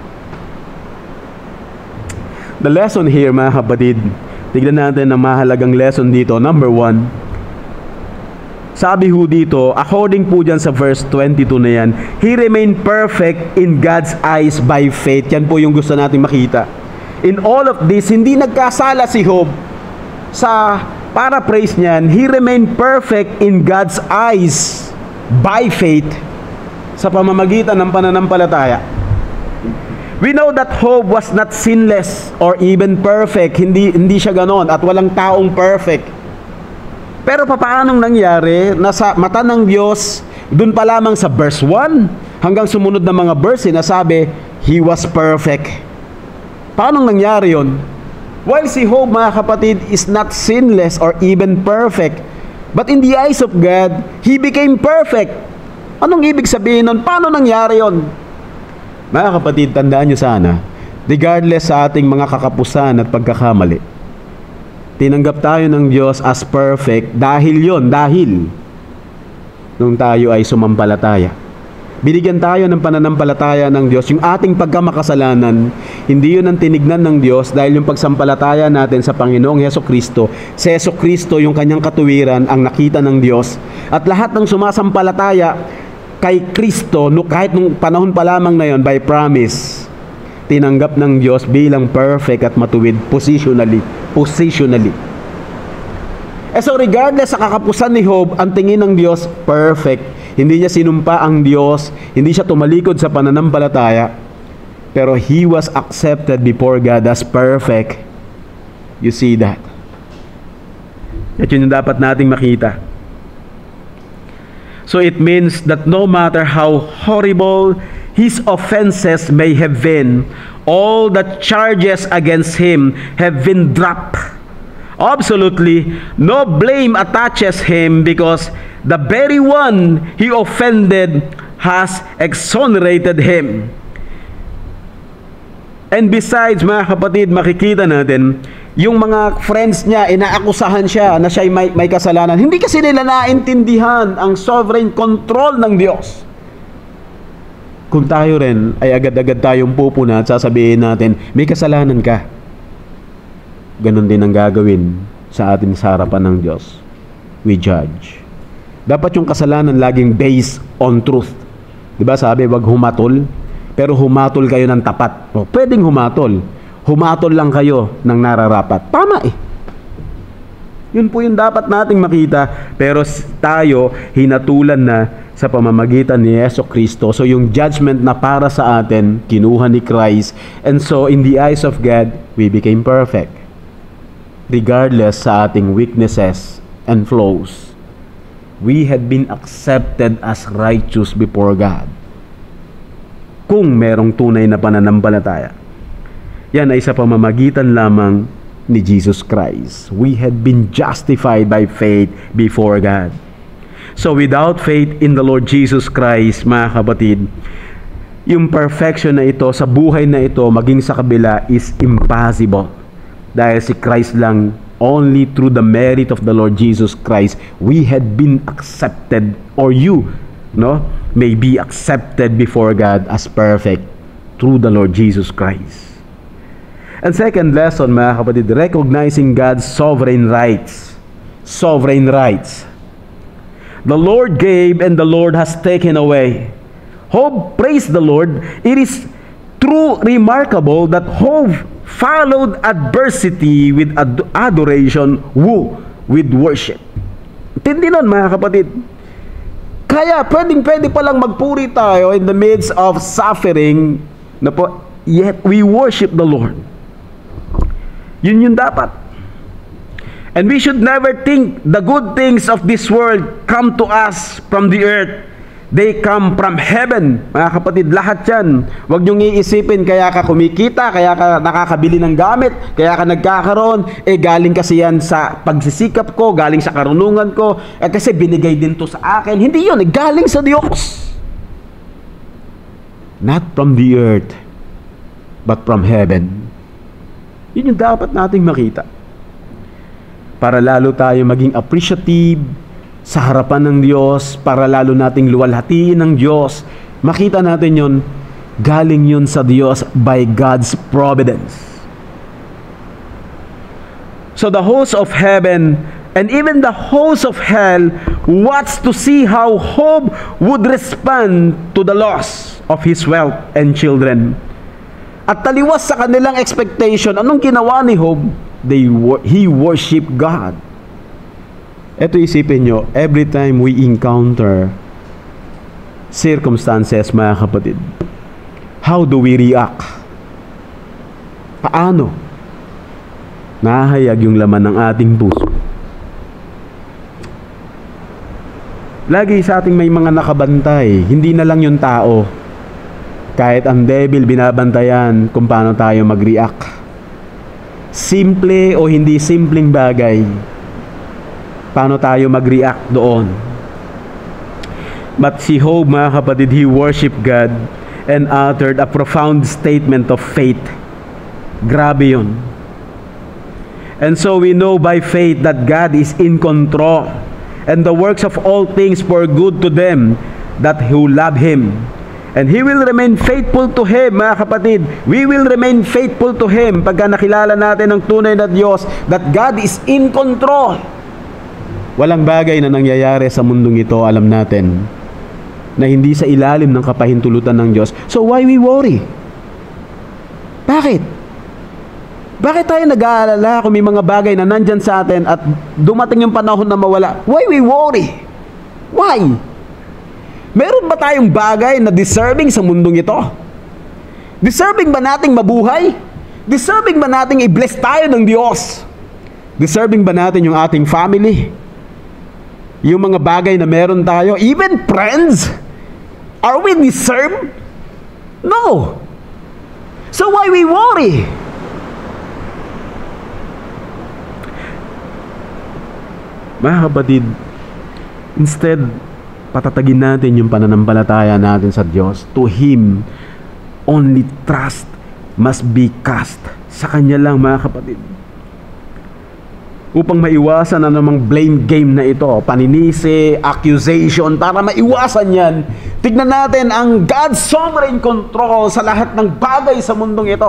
The lesson here, mga kapatid, tignan natin ang mahalagang lesson dito. Number one, sabi ho dito, according po dyan sa verse twenty-two na yan, He remained perfect in God's eyes by faith. Yan po yung gusto natin makita. In all of this, hindi nagkasala si Job. Sa paraphrase niyan, he remained perfect in God's eyes by faith sa pamamagitan ng pananampalataya. We know that Job was not sinless or even perfect. Hindi, hindi siya ganon at walang taong perfect. Pero papaanong nangyari na sa mata ng Diyos, dun pa lamang sa verse one hanggang sumunod na mga verse na sabi, he was perfect. Paano nangyari yon? While si Job, mga kapatid, is not sinless or even perfect, but in the eyes of God, he became perfect. Anong ibig sabihin nun? Paano nangyari yon? Mga kapatid, tandaan nyo sana, regardless sa ating mga kakapusan at pagkakamali, tinanggap tayo ng Diyos as perfect dahil yon, dahil nung tayo ay sumampalataya. Binigyan tayo ng pananampalataya ng Diyos. Yung ating pagkamakasalanan, hindi yun ang tinignan ng Diyos dahil yung pagsampalataya natin sa Panginoong Hesukristo, si Hesukristo yung kanyang katuwiran ang nakita ng Diyos. At lahat ng sumasampalataya kay Kristo, no, kahit nung panahon pa lamang na yon, by promise, tinanggap ng Diyos bilang perfect at matuwid positionally. Positionally. Eh so regardless sa kakapusan ni Job, ang tingin ng Diyos, perfect. Hindi niya sinumpa ang Diyos, hindi siya tumalikod sa pananampalataya, pero he was accepted before God as perfect. You see that? At yun yung dapat nating makita. So it means that no matter how horrible his offenses may have been, all the charges against him have been dropped. Absolutely, no blame attaches him because the very one he offended has exonerated him. And besides, mga kapatid, makikita natin, yung mga friends niya, inaakusahan siya na siya may, may kasalanan. Hindi kasi nila naintindihan ang sovereign control ng Diyos. Kung tayo rin ay agad-agad tayong pupuna at sasabihin natin, may kasalanan ka. Ganon din ang gagawin sa atin sa harapan ng Diyos. We judge. Dapat yung kasalanan laging based on truth. Diba sabi, wag humatol, pero humatol kayo ng tapat. O, pwedeng humatol. Humatol lang kayo ng nararapat. Tama eh. Yun po yung dapat nating makita. Pero tayo, hinatulan na sa pamamagitan ni Hesukristo. So yung judgment na para sa atin, kinuha ni Christ. And so in the eyes of God, we became perfect. Regardless sa ating weaknesses and flaws, we had been accepted as righteous before God. Kung merong tunay na pananampalataya, yan ay sa pamamagitan lamang ni Jesus Christ. We had been justified by faith before God. So without faith in the Lord Jesus Christ, mga kapatid, yung perfection na ito sa buhay na ito maging sa kabila is impossible. Dahil si Christ lang, only through the merit of the Lord Jesus Christ, we had been accepted, or you, no, may be accepted before God as perfect through the Lord Jesus Christ. And second lesson, mga kapatid, recognizing God's sovereign rights. Sovereign rights. The Lord gave and the Lord has taken away. Job praised the Lord. It is true remarkable that Job followed adversity with ad- adoration, woo, with worship. Tindi nun, mga kapatid. Kaya pwedeng pwede palang magpuri tayo in the midst of suffering, na po, yet we worship the Lord. Yun yung dapat. And we should never think the good things of this world come to us from the earth. They come from heaven. Mga kapatid, lahat yan. Huwag niyong iisipin, kaya ka kumikita, kaya ka nakakabili ng gamit, kaya ka nagkakaroon, eh galing kasi yan sa pagsisikap ko, galing sa karunungan ko, eh kasi binigay din to sa akin. Hindi yun, eh, galing sa Diyos. Not from the earth, but from heaven. Yun yung dapat nating makita. Para lalo tayo maging appreciative sa harapan ng Diyos, para lalo nating luwalhatiin ng Diyos. Makita natin yun, galing yun sa Diyos by God's providence. So the host of heaven and even the host of hell wants to see how Job would respond to the loss of his wealth and children. At taliwas sa kanilang expectation, anong ginawa ni Job? They, he worshiped God. Ito isipin nyo, every time we encounter circumstances, mga kapatid, how do we react? Paano? Nahayag yung laman ng ating puso. Lagi sa ating may mga nakabantay, hindi na lang yung tao. Kahit ang devil binabantayan kung paano tayo mag-react. Simple o hindi simpleng bagay, paano tayo mag-react doon. But si Job, mga kapatid, he worshiped God and uttered a profound statement of faith. Grabe yun. And so we know by faith that God is in control and the works of all things for good to them that who love Him. And He will remain faithful to Him, mga kapatid. We will remain faithful to Him pagka nakilala natin ang tunay na Diyos, that God is in control. Walang bagay na nangyayari sa mundong ito, alam natin, na hindi sa ilalim ng kapahintulutan ng Diyos. So why we worry? Bakit? Bakit tayo nag-aalala kung may mga bagay na nandyan sa atin at dumating yung panahon na mawala? Why we worry? Why? Meron ba tayong bagay na deserving sa mundong ito? Deserving ba nating mabuhay? Deserving ba nating i-bless tayo ng Diyos? Deserving ba natin yung ating family? Yung mga bagay na meron tayo? Even friends? Are we deserved? No. So why we worry? Mga kapatid, instead, patatagin natin yung pananampalataya natin sa Diyos. To Him, only trust must be cast. Sa Kanya lang, mga kapatid. Upang maiwasan na namang blame game na ito, paninisi, accusation, para maiwasan yan, tignan natin ang God's sovereign control sa lahat ng bagay sa mundong ito.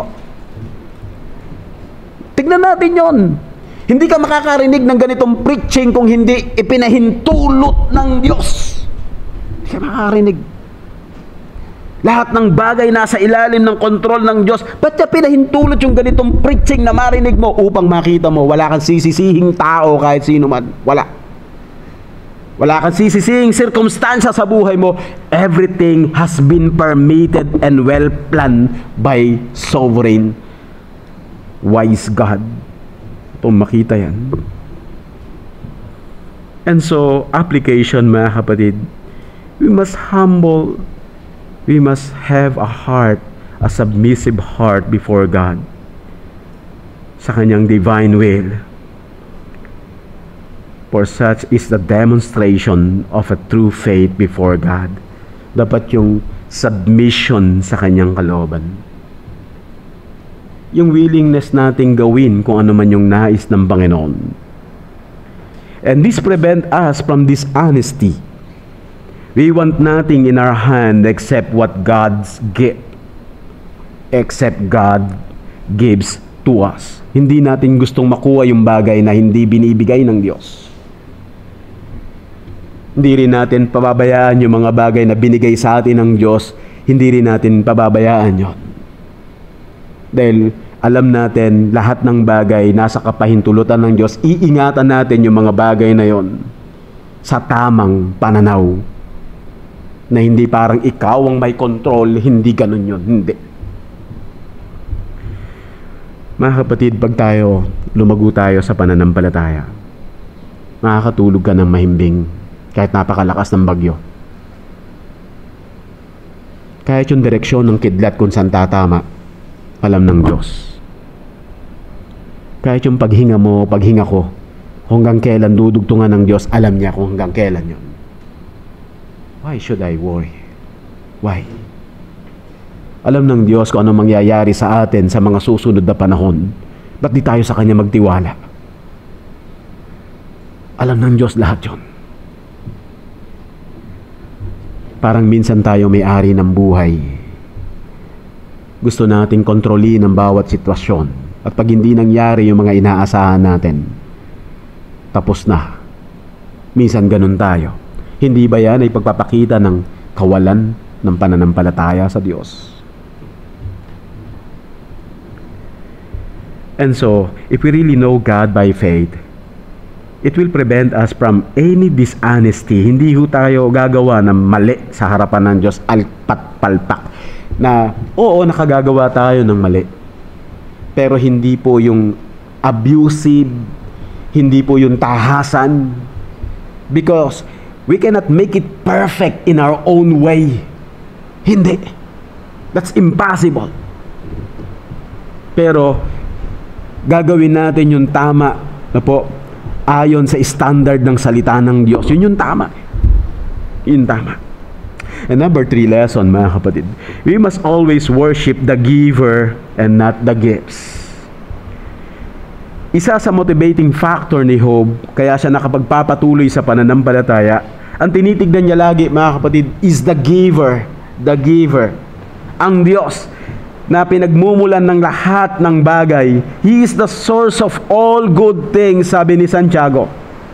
Tignan natin yon. Hindi ka makakarinig ng ganitong preaching kung hindi ipinahintulot ng Diyos. Hindi ka makakarinig. Lahat ng bagay nasa ilalim ng kontrol ng Diyos. Ba't niya pinahintulot yung ganitong preaching na marinig mo upang makita mo wala kang sisisihing tao kahit sino man. Wala. Wala kang sisisihing circumstansya sa buhay mo. Everything has been permitted and well planned by sovereign, wise God. Kung makita yan. And so, application, mga kapatid, we must humble, we must have a heart, a submissive heart before God sa Kanyang divine will. For such is the demonstration of a true faith before God. Dapat yung submission sa Kanyang kalooban. Yung willingness nating gawin kung ano man yung nais ng Panginoon. And this prevent us from dishonesty. We want nothing in our hand except what God's give, except God gives to us. Hindi natin gustong makuha yung bagay na hindi binibigay ng Diyos. Hindi rin natin pababayaan yung mga bagay na binigay sa atin ng Diyos. Hindi rin natin pababayaan yon. Dahil alam natin, lahat ng bagay nasa kapahintulutan ng Diyos. Iingatan natin yung mga bagay na yon sa tamang pananaw. Na hindi parang ikaw ang may control, hindi ganun yun. Hindi. Mga kapatid, pag tayo, lumago tayo sa pananampalataya, makakatulog ka ng mahimbing kahit napakalakas ng bagyo. Kahit yung direksyon ng kidlat kung saan tatama, alam ng Diyos. Kahit yung paghinga mo, paghinga ko, hanggang kailan dudugtungan ng Diyos, alam niya kung hanggang kailan yun. Why should I worry? Why? Alam ng Diyos kung ano mangyayari sa atin sa mga susunod na panahon. Ba't di tayo sa Kanya magtiwala? Alam ng Diyos lahat yun. Parang minsan tayo may-ari ng buhay. Gusto nating kontrolin ang bawat sitwasyon. At pag hindi nangyari yung mga inaasahan natin, tapos na. Minsan ganun tayo. Hindi ba yan ay pagpapakita ng kawalan ng pananampalataya sa Diyos? And so, if we really know God by faith, it will prevent us from any dishonesty. Hindi ho tayo gagawa ng mali sa harapan ng Diyos, alpat-palpak. Na, oo, nakagagawa tayo ng mali. Pero hindi po yung abusive, hindi po yung tahasan. Because we cannot make it perfect in our own way. Hindi. That's impossible. Pero, gagawin natin yung tama na po ayon sa standard ng salita ng Diyos. Yun yung tama. Yun tama. And number three lesson, mga kapatid, we must always worship the giver and not the gifts. Isa sa motivating factor ni Job, kaya siya nakapagpapatuloy sa pananampalataya, ang tinitignan niya lagi, mga kapatid, is the giver. The giver. Ang Diyos na pinagmumulan ng lahat ng bagay. He is the source of all good things, sabi ni Santiago.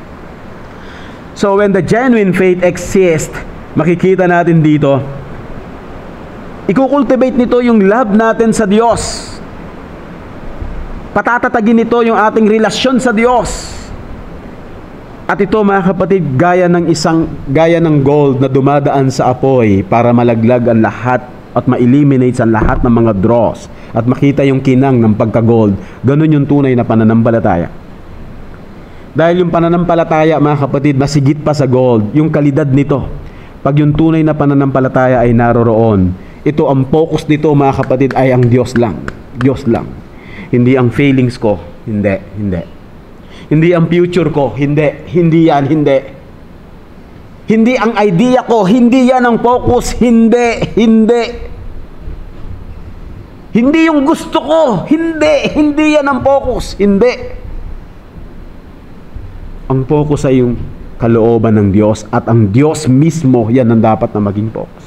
So when the genuine faith exists, makikita natin dito, ikukultivate nito yung love natin sa Diyos. Patatatagin nito yung ating relasyon sa Diyos. At ito, mga kapatid, gaya ng isang gaya ng gold na dumadaan sa apoy para malaglag ang lahat at ma-eliminate ang lahat ng mga dross at makita yung kinang ng pagka-gold. Ganun yung tunay na pananampalataya. Dahil yung pananampalataya, mga kapatid, masigit pa sa gold, yung kalidad nito. Pag yung tunay na pananampalataya ay naroroon, ito ang focus nito, mga kapatid, ay ang Diyos lang. Diyos lang. Hindi ang feelings ko. Hindi, hindi. Hindi ang future ko. Hindi, hindi yan, hindi. Hindi ang idea ko, hindi yan ang focus, hindi, hindi. Hindi yung gusto ko, hindi, hindi yan ang focus, hindi. Ang focus ay yung kalooban ng Diyos at ang Diyos mismo, yan ang dapat na maging focus.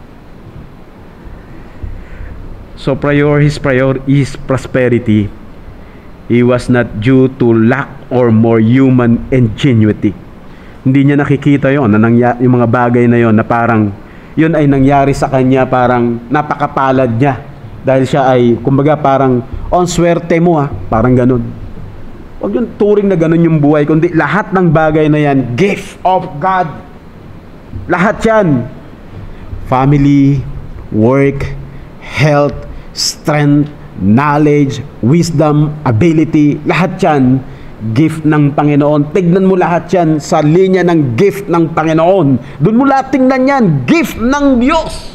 So prior, his prior is prosperity. He was not due to lack or more human ingenuity. Hindi niya nakikita yon na nangya, yung mga bagay na yon na parang yun ay nangyari sa kanya, parang napakapalad niya dahil siya ay kumbaga parang on swerte mo ha, parang ganun. Huwag yung turing na ganun yung buhay, kundi lahat ng bagay na yan gift of God. Lahat yan, family, work, health, strength, knowledge, wisdom, ability, lahat yan gift ng Panginoon. Tignan mo lahat yan sa linya ng gift ng Panginoon. Doon mo lahat tingnan yan, gift ng Diyos.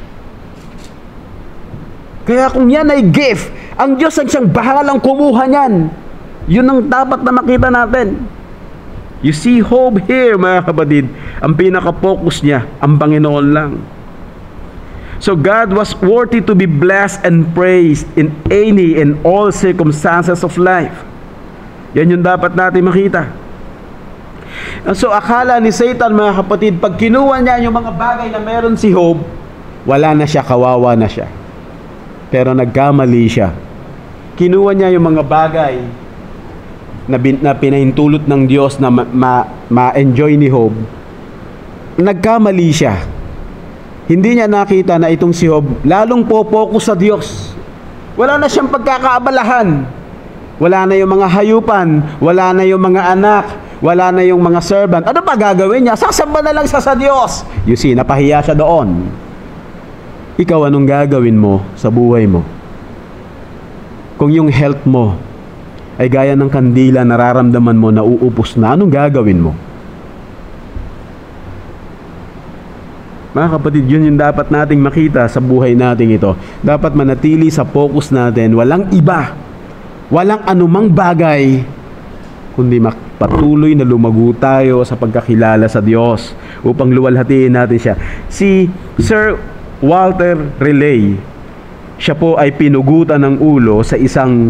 Kaya kung yan ay gift, ang Diyos ang siyang bahalang kumuha niyan. Yun ang dapat na makita natin. You see hope here, mga kapatid. Ang pinaka-focus niya, ang Panginoon lang. So God was worthy to be blessed and praised in any and all circumstances of life. Yan yung dapat natin makita. So akala ni Satan, mga kapatid, pag kinuha niya yung mga bagay na meron si Job, wala na siya, kawawa na siya. Pero nagkamali siya. Kinuha niya yung mga bagay na, bin, na pinahintulot ng Diyos na ma-enjoy ma, ma ni Job. Nagkamali siya. Hindi niya nakita na itong si Job lalong po-focus sa Diyos. Wala na siyang pagkakaabalahan. Wala na yung mga hayupan, wala na yung mga anak, wala na yung mga servant. Ano pa gagawin niya? Sasamba na lang siya sa Diyos. You see, napahiya siya doon. Ikaw, anong gagawin mo sa buhay mo? Kung yung health mo ay gaya ng kandila, nararamdaman mo na uupos na, anong gagawin mo? Mga kapatid, yun yung dapat nating makita sa buhay nating ito. Dapat manatili sa focus natin, walang iba. Walang anumang bagay kundi patuloy na lumago tayo sa pagkakilala sa Diyos upang luwalhatiin natin siya. Si Sir Walter Relay, siya po ay pinugutan ng ulo sa isang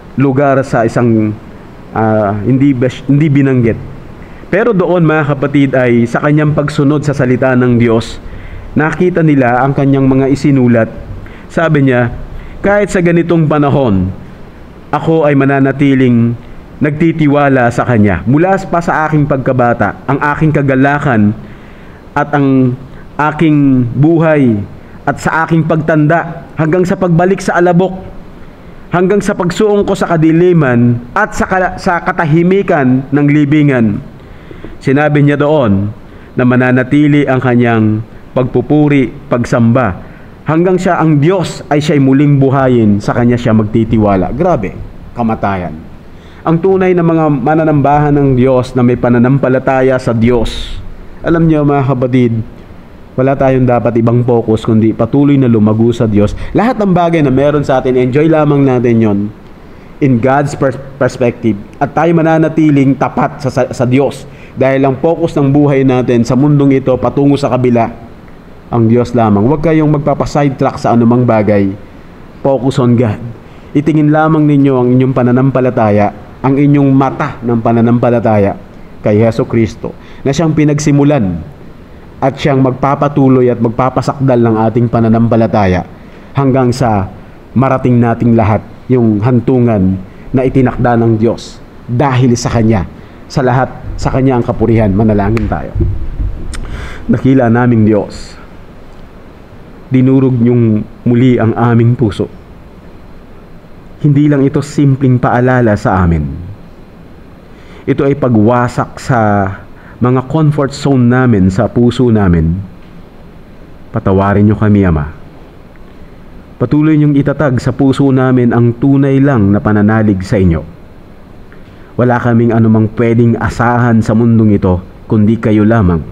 lugar sa isang uh, hindi, hindi binanggit. Pero doon mga kapatid ay sa kanyang pagsunod sa salita ng Diyos, nakita nila ang kanyang mga isinulat. Sabi niya, kahit sa ganitong panahon, ako ay mananatiling nagtitiwala sa Kanya. Mula pa sa aking pagkabata, ang aking kagalakan at ang aking buhay at sa aking pagtanda hanggang sa pagbalik sa alabok, hanggang sa pagsuong ko sa kadiliman at sa, sa katahimikan ng libingan. Sinabi niya doon na mananatili ang kanyang pagpupuri, pagsamba, hanggang siya ang Diyos ay siya'y muling buhayin, sa Kanya siya magtitiwala. Grabe, kamatayan. Ang tunay na mga mananambahan ng Diyos na may pananampalataya sa Diyos, alam niyo mga kapatid, wala tayong dapat ibang focus kundi patuloy na lumago sa Diyos. Lahat ng bagay na meron sa atin, enjoy lamang natin yon in God's pers- perspective. At tayo mananatiling tapat sa, sa, sa Diyos. Dahil ang focus ng buhay natin sa mundong ito patungo sa kabila, ang Diyos lamang. Huwag kayong magpapasidetrack sa anumang bagay. Focus on God. Itingin lamang ninyo ang inyong pananampalataya, ang inyong mata ng pananampalataya kay Heso Kristo, na siyang pinagsimulan at siyang magpapatuloy at magpapasakdal ng ating pananampalataya hanggang sa marating nating lahat yung hantungan na itinakda ng Diyos dahil sa Kanya. Sa lahat, sa Kanya ang kapurihan. Manalangin tayo. Dakila naming Diyos, dinurog niyong muli ang aming puso. Hindi lang ito simpleng paalala sa amin. Ito ay pagwasak sa mga comfort zone namin, sa puso namin. Patawarin niyo kami, Ama. Patuloy niyong itatag sa puso namin ang tunay lang na pananalig sa inyo. Wala kaming anumang pwedeng asahan sa mundong ito, kundi kayo lamang.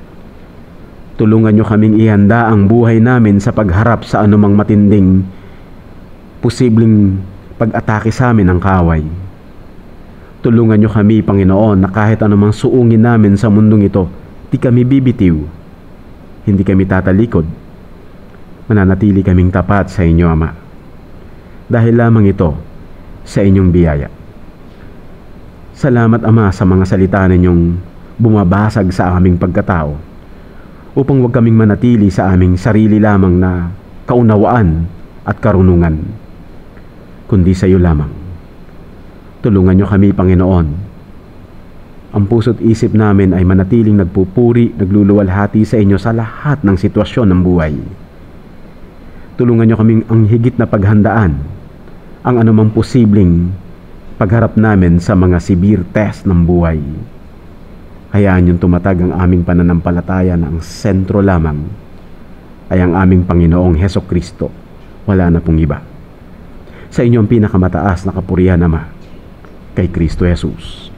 Tulungan niyo kaming ihanda ang buhay namin sa pagharap sa anumang matinding posibleng pag-atake sa amin ng kaaway. Tulungan niyo kami, Panginoon, na kahit anumang suungin namin sa mundong ito, di kami bibitiw, hindi kami tatalikod. Mananatili kaming tapat sa inyo, Ama. Dahil lamang ito sa inyong biyaya. Salamat, Ama, sa mga salita ninyong bumabasag sa aming pagkatao, upang huwag kaming manatili sa aming sarili lamang na kaunawaan at karunungan, kundi sa iyo lamang. Tulungan niyo kami, Panginoon. Ang puso't isip namin ay manatiling nagpupuri, nagluluwalhati sa inyo sa lahat ng sitwasyon ng buhay. Tulungan niyo kaming ang higit na paghandaan ang anumang posibleng pagharap namin sa mga severe test ng buhay. Hayaan niyong tumatag ang aming pananampalataya na ang sentro lamang ay ang aming Panginoong Heso Kristo. Wala na pong iba. Sa inyo ang pinakamataas na kapurihan, Ama, kay Kristo Jesus.